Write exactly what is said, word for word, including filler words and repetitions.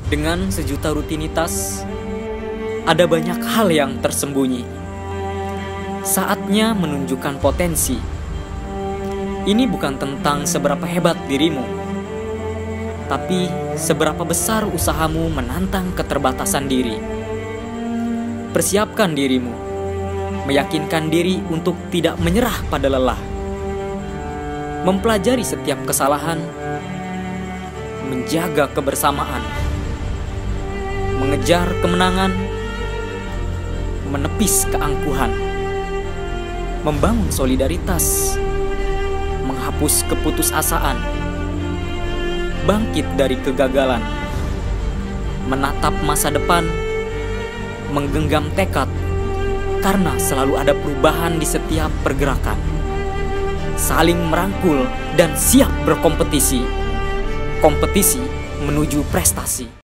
Dengan sejuta rutinitas, ada banyak hal yang tersembunyi. Saatnya menunjukkan potensi. Ini bukan tentang seberapa hebat dirimu, tapi seberapa besar usahamu menantang keterbatasan diri. Persiapkan dirimu, meyakinkan diri untuk tidak menyerah pada lelah. Mempelajari setiap kesalahan, menjaga kebersamaan, mengejar kemenangan, menepis keangkuhan, membangun solidaritas, menghapus keputusasaan, bangkit dari kegagalan, menatap masa depan, menggenggam tekad, karena selalu ada perubahan di setiap pergerakan, saling merangkul dan siap berkompetisi, kompetisi menuju prestasi.